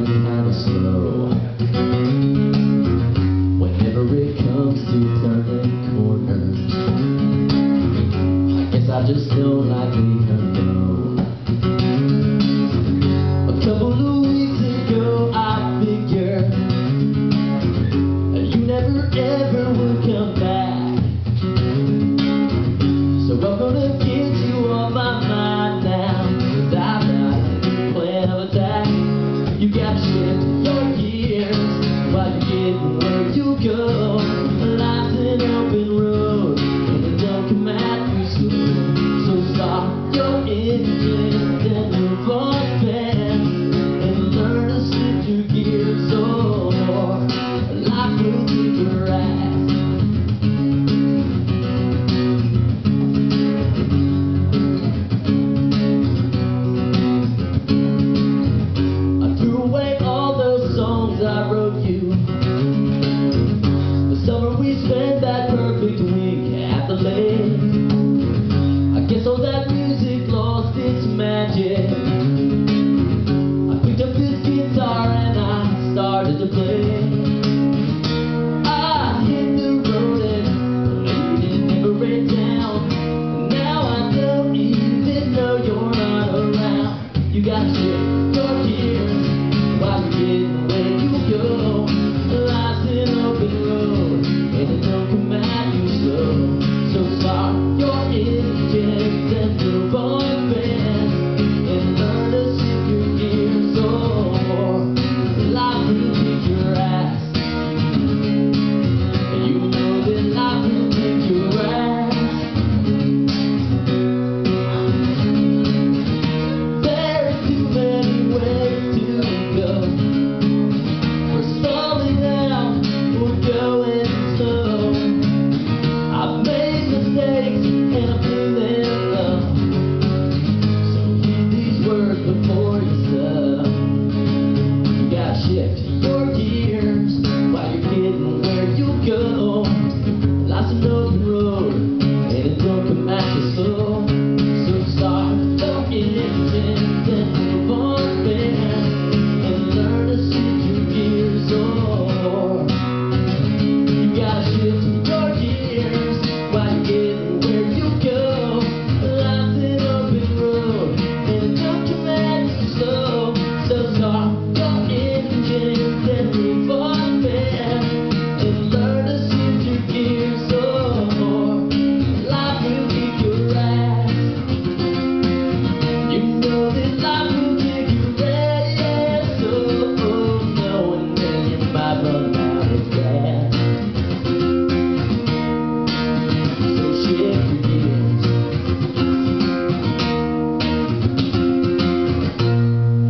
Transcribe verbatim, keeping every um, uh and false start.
moving kinda slow. Whenever it comes to turning corners, I guess I just don't like leaving her go. A couple of weeks ago I figured you never ever would come back, so I'm gonna get you on my mind now, 'cause I've got a plan of attack. You got to shift your gears while you're getting where you go.